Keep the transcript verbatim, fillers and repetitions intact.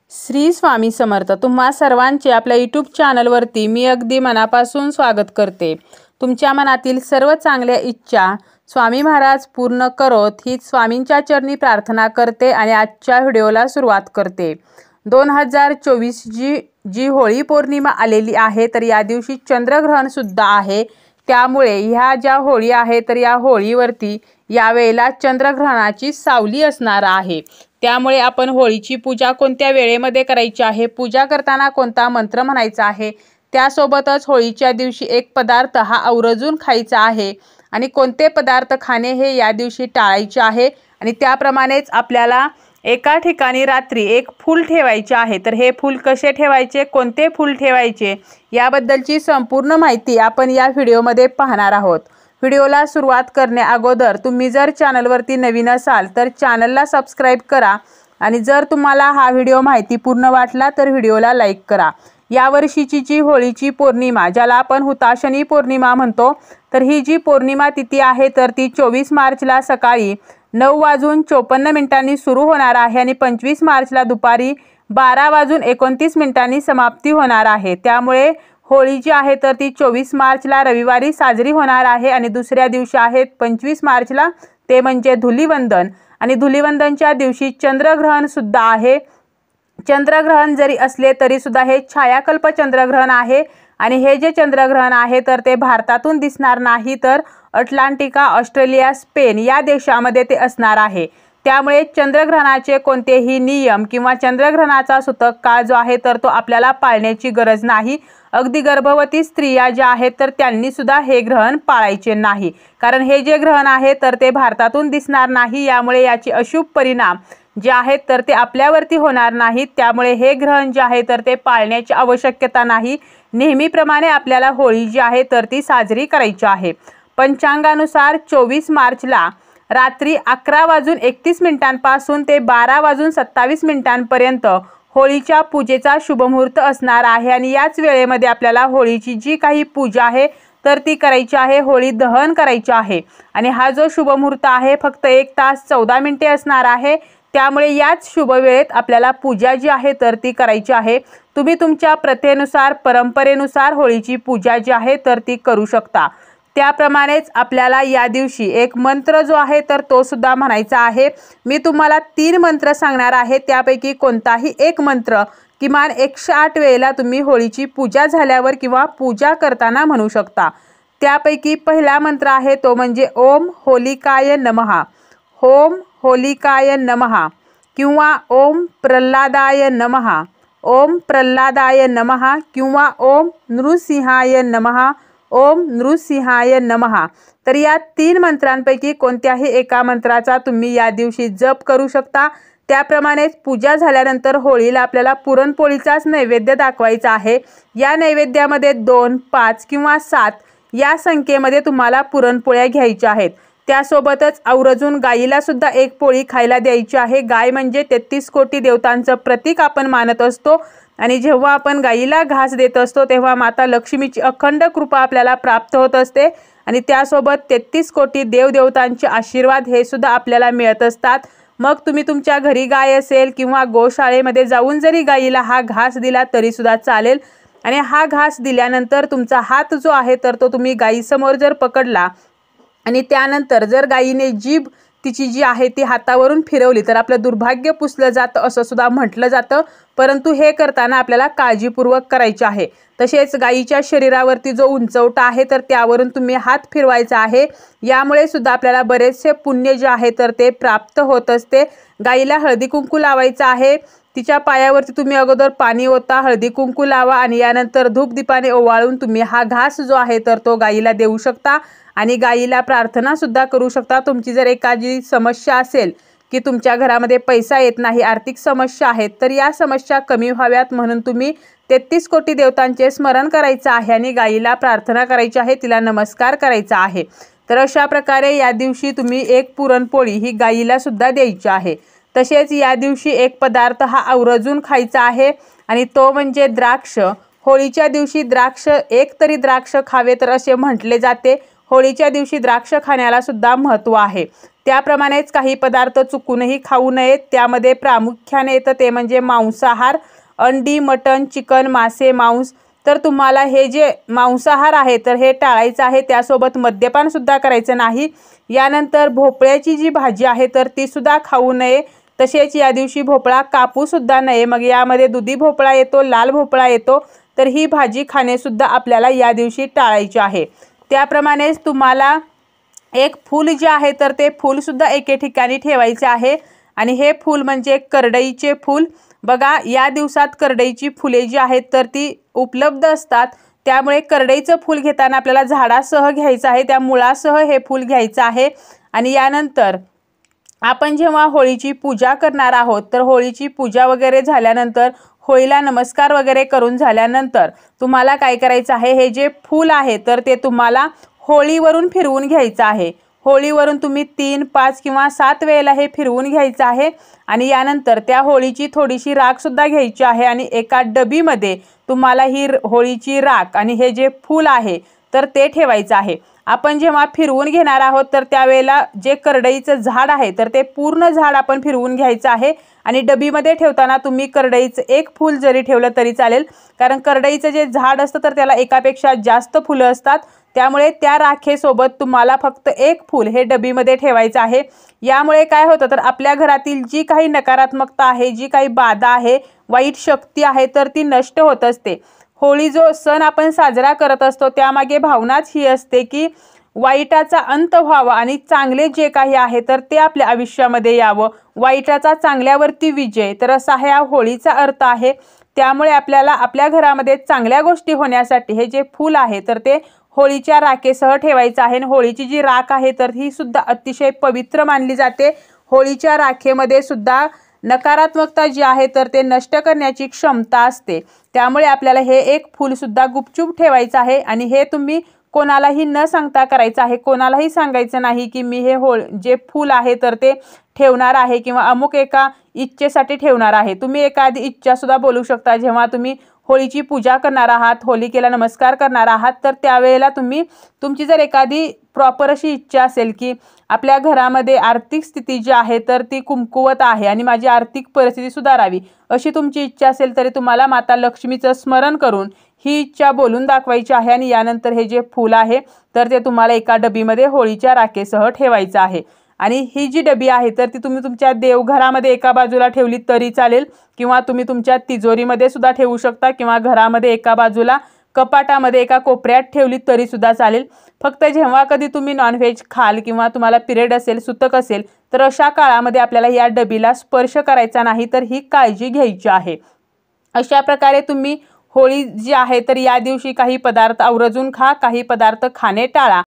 श्री स्वामी समर्थ। तुम्हा सर्वांचे आपल्या यूट्यूब चॅनलवरती मी अगदी मनापासून स्वागत करते। तुमच्या मनातील सर्व चांगल्या इच्छा स्वामी महाराज पूर्ण करोत हीच स्वामींच्या चरणी प्रार्थना करते आणि आजच्या व्हिडिओला सुरुवात करते। दोन हजार चोवीस जी जी होळी पौर्णिमा आलेली आहे, तर या दिवशी चंद्रग्रहण सुद्धा आहे। त्यामुळे ह्या ज्या होळी आहे तर या होळीवरती यावेळेला चंद्रग्रहणाची सावली असणार आहे। त्यामुळे आपण होळीची पूजा कोणत्या वेळेमध्ये करायची आहे, पूजा करताना कोणता मंत्र म्हणायचा आहे, त्यासोबतच होळीच्या दिवशी एक पदार्थ हा आवर्जून खायचा आहे आणि कोणते पदार्थ खाणे हे या दिवशी टाळायचे आहे। आणि त्याप्रमाणेच आपल्याला एका ठिकाणी रात्री एक फूल ठेवायचे आहे। तर हे फूल कसे ठेवायचे, कोणते फूल ठेवायचे याबद्दलची संपूर्ण माहिती आपण या व्हिडिओमध्ये पाहणार आहोत। व्हिडिओला सुरुवात करण्या अगोदर तुम्ही जर चॅनलवरती नवीन असाल तर चॅनलला सबस्क्राइब करा आणि जर तुम्हाला हा व्हिडिओ माहितीपूर्ण वाटला तर व्हिडिओला लाईक करा। या वर्षीची जी होळीची पौर्णिमा ज्याला आपण हुताशनी पौर्णिमा म्हणतो, तर ही जी पौर्णिमा तिथी आहे तर ती चोवीस मार्चला सकाळी नऊ वाजून चोपन्न मिनिटांनी सुरू होणार आहे आणि पंचवीस मार्चला दुपारी बारा वाजून एकोणतीस मिनिटांनी समाप्ती होणार आहे। त्यामुळे होळी जी आहे तर ती चोवीस मार्चला रविवारी साजरी होणार आहे आणि दुसऱ्या दिवशी आहे पंचवीस मार्चला, ते म्हणजे धुलीवंदन। आणि धुलीवंदनच्या दिवशी चंद्रग्रहण सुद्धा आहे। चंद्रग्रहण जरी असले तरी सुद्धा हे छायाकल्प चंद्रग्रहण आहे आणि हे जे चंद्रग्रहण आहे तर ते भारतातून दिसणार नाही, तर अटलांटिका, ऑस्ट्रेलिया, स्पेन या देशामध्ये ते असणार आहे। त्यामुळे चंद्रग्रहणाचे कोणतेही नियम किंवा चंद्रग्रहणाचा सूतक काळ जो आहे तर तो आपल्याला पाळण्याची गरज नाही। अगदी गर्भवती स्त्रिया ज्या आहेत तर त्यांनी सुद्धा हे ग्रहण पाळायचे नाही, कारण हे जे ग्रहण आहे तर ते भारतातून दिसणार नाही। यामुळे याचे अशुभ परिणाम जे आहेत तर ते आपल्यावरती होणार नाहीत। त्यामुळे हे ग्रहण जे आहे तर ते पाळण्याची आवश्यकता नाही। नेहमीप्रमाणे आपल्याला होळी जी आहे तर ती साजरी करायची आहे। पंचांगानुसार चोवीस मार्चला रात्री अकरा वाजून एकतीस मिनिटांपासून ते बारा वाजून सत्तावीस मिनिटांपर्यंत होळीच्या पूजेचा शुभमुहूर्त असणार आहे आणि याच वेळेमध्ये आपल्याला होळीची जी काही पूजा आहे तर ती करायची आहे, होळी दहन करायची आहे। आणि हा जो शुभमुहूर्त आहे फक्त एक तास चौदा मिनिटे असणार आहे। त्यामुळे याच शुभ वेळेत आपल्याला पूजा जी आहे तर ती करायची आहे। तुम्ही तुमच्या प्रथेनुसार, परंपरेनुसार होळीची पूजा जी आहे तर ती करू शकता। त्याप्रमाणेच आपल्याला या दिवशी एक मंत्र जो आहे तर तो सुद्धा म्हणायचा आहे। मी तुम्हाला तीन मंत्र सांगणार आहे, त्यापैकी कोणताही एक मंत्र किमान एकशे आठ वेळेला तुम्ही होळीची पूजा झाल्यावर किंवा पूजा करताना म्हणू शकता। त्यापैकी पहिला मंत्र आहे तो म्हणजे ओम होलिकाय नमः, ओम होलिकाय नमः किंवा ओम प्रल्हादाय नमः, ओम प्रल्हादाय नमः किंवा ओम नृसिंहाय नमः, ओम नृसिंहाय नमः। तर या तीन मंत्रांपैकी कोणत्याही एका मंत्राचा तुम्ही या दिवशी जप करू शकता। त्याप्रमाणेच पूजा झाल्यानंतर होळीला आपल्याला पुरणपोळीचाच नैवेद्य दाखवायचा आहे। या नैवेद्यामध्ये दोन, पाच किंवा सात या संख्येमध्ये तुम्हाला पुरणपोळ्या घ्यायच्या आहेत। त्यासोबतच आवर्जून गाईला सुद्धा एक पोळी खायला द्यायची आहे। गाय म्हणजे तेहतीस कोटी देवतांचं प्रतीक आपण मानत असतो आणि जेव्हा आपण गाईला घास देत असतो तेव्हा माता लक्ष्मीची अखंड कृपा आपल्याला प्राप्त होत असते आणि त्यासोबत तेहतीस कोटी देवदेवतांचे आशीर्वाद हे सुद्धा आपल्याला मिळत असतात। मग तुम्ही तुमच्या घरी गाय असेल किंवा गोशाळेमध्ये जाऊन जरी गाईला हा घास दिला तरी सुद्धा चालेल। आणि हा घास दिल्यानंतर तुमचा हात जो आहे तर तो तुम्ही गाईसमोर जर पकडला आणि त्यानंतर जर गाईने जीभ तिची जी आहे ती हातावरून फिरवली तर आपलं दुर्भाग्य पुसलं जातं असं सुद्धा म्हटलं जातं। परंतु हे करताना आपल्याला काळजीपूर्वक करायचे आहे। तसेच गाईच्या शरीरावरती जो उंचवटा आहे तर त्यावरून तुम्ही हात फिरवायचा आहे। यामुळे सुद्धा आपल्याला बरेचसे पुण्य जे आहे तर ते प्राप्त होत असते। गाईला हळदी कुंकू लावायचं आहे। तिच्या पायावरती तुम्ही अगोदर पाणी ओता, हळदी कुंकू लावा आणि यानंतर धूप दीपाने ओवाळून तुम्ही हा घास जो आहे तर तो गाईला देऊ शकता आणि गाईला प्रार्थना सुद्धा करू शकता। तुमची जर एखादी समस्या असेल की तुमच्या घरामध्ये पैसा येत नाही, आर्थिक समस्या आहेत, तर या समस्या कमी व्हाव्यात म्हणून तुम्ही तेहतीस कोटी देवतांचे स्मरण करायचं आहे आणि गाईला प्रार्थना करायची आहे, तिला नमस्कार करायचा आहे। तर अशा प्रकारे या दिवशी तुम्ही एक पुरणपोळी ही गाईला सुद्धा द्यायची आहे। तसेच या दिवशी एक पदार्थ हा आवर्जून खायचा आहे आणि तो म्हणजे द्राक्ष। होळीच्या दिवशी द्राक्ष, एक तरी द्राक्ष खावे तर असे म्हटले जाते। होळीच्या दिवशी द्राक्ष खाण्याला सुद्धा महत्त्व आहे। त्याप्रमाणेच काही पदार्थ चुकूनही खाऊ नयेत। त्यामध्ये प्रामुख्याने येतं ते म्हणजे मांसाहार, अंडी, मटण, चिकन, मासे, मांस। तर तुम्हाला हे जे मांसाहार आहे तर हे टाळायचं आहे, त्यासोबत मद्यपान सुद्धा करायचं नाही। यानंतर भोपळ्याची जी भाजी आहे तर ती सुद्धा खाऊ नये। तसेच या दिवशी भोपळा कापू सुद्धा नये। मग यामध्ये दुधी भोपळा येतो, लाल भोपळा येतो, तर ही भाजी खाणे सुद्धा आपल्याला या दिवशी टाळायची आहे। त्याप्रमाणेच तुम्हाला एक फूल जे आहे तर ते फूल सुद्धा एके ठिकाणी ठेवायचे आहे आणि हे फूल म्हणजे करडईचे फूल। बघा, या दिवसात करडईची फुले जी आहेत तर ती उपलब्ध असतात, त्यामुळे करडईचं फूल घेताना आपल्याला झाडासह घ्यायचं आहे, त्या मुळासह हे फूल घ्यायचं आहे। आणि यानंतर आपण जेव्हा होळीची पूजा करणार आहोत तर होळीची पूजा वगैरे झाल्यानंतर, होळीला नमस्कार वगैरे करून झाल्यानंतर तुम्हाला काय करायचं आहे, हे जे फूल आहे तर ते तुम्हाला होळीवरून फिरवून घ्यायचं आहे। होळीवरून तुम्ही तीन, पाच किंवा सात वेळेला हे फिरवून घ्यायचं आहे आणि यानंतर त्या होळीची थोडीशी राख सुद्धा घ्यायची आहे आणि एका डबीमध्ये तुम्हाला ही होळीची राख आणि हे जे फूल आहे तर ते ठेवायचं आहे। आपण जेव्हा फिरवून घेणार आहोत तर त्यावेळेला जे करडईचं झाड आहे तर ते पूर्ण झाड आपण फिरवून घ्यायचं आहे आणि डबीमध्ये ठेवताना तुम्ही करडईचं एक फूल जरी ठेवलं तरी चालेल, कारण करडईचं जे झाड असतं तर त्याला एकापेक्षा जास्त फुलं असतात, त्यामुळे त्या राखेसोबत तुम्हाला फक्त एक फूल हे डबीमध्ये ठेवायचं आहे। यामुळे काय होतं तर आपल्या घरातील जी काही नकारात्मकता आहे, जी काही बाधा आहे, वाईट शक्ती आहे तर ती नष्ट होत असते। होळी जो सण आपण साजरा करत असतो त्यामागे भावनाच ही असते की वाईटाचा अंत व्हावा आणि चांगले जे काही आहे तर ते आपल्या आयुष्यामध्ये यावं, वाईटाचा चांगल्यावरती विजय, तर असा हा होळीचा अर्थ आहे। त्यामुळे आपल्याला आपल्या घरामध्ये चांगल्या गोष्टी होण्यासाठी हे जे फूल आहे तर ते होळीच्या राखेसह ठेवायचं आहे। होळीची जी राख आहे तर ही सुद्धा अतिशय पवित्र मानली जाते। होळीच्या राखेमध्ये सुद्धा नकारात्मकता जी आहे तर ते नष्ट करण्याची क्षमता असते, त्यामुळे आपल्याला हे एक फूल सुद्धा गुपचूप ठेवायचं आहे आणि हे तुम्ही कोणालाही न सांगता करायचं आहे। कोणालाही सांगायचं नाही की मी हे होळ जे फूल आहे तर ते ठेवणार आहे किंवा अमुक एका इच्छेसाठी ठेवणार आहे। तुम्ही एखादी इच्छा सुद्धा बोलू शकता। जेव्हा तुम्ही होळीची पूजा करणार आहात, होलिकेला नमस्कार करणार आहात तर त्यावेळेला तुम्ही तुमची जर एखादी प्रॉपर अशी इच्छा असेल की आपल्या घरामध्ये आर्थिक स्थिती जी आहे तर ती कुमकुवत आहे आणि माझी आर्थिक परिस्थिती सुधारावी, अशी तुमची इच्छा असेल तरी तुम्हाला माता लक्ष्मीचं स्मरण करून ही इच्छा बोलून दाखवायची आहे आणि यानंतर हे जे फूल आहे तर ते तुम्हाला एका डबीमध्ये होळीच्या राखेसह ठेवायचं आहे। आणि ही जी डबी आहे तर ती तुम्ही तुमच्या देवघरामध्ये एका बाजूला ठेवली तरी चालेल किंवा तुम्ही तुमच्या तिजोरीमध्ये सुद्धा ठेवू शकता किंवा घरामध्ये एका बाजूला कपाटामध्ये एका कोपऱ्यात ठेवली तरी सुद्धा चालेल। फक्त जेव्हा कधी तुम्ही नॉनव्हेज खाल किंवा तुम्हाला पिरियड असेल, सुतक असेल तर अशा काळामध्ये आपल्याला या डबीला स्पर्श करायचा नाही, तर ही काळजी घ्यायची आहे। अशा प्रकारे तुम्ही होळी जी आहे तर या दिवशी काही पदार्थ आवर्जून खा, काही पदार्थ खाणे टाळा।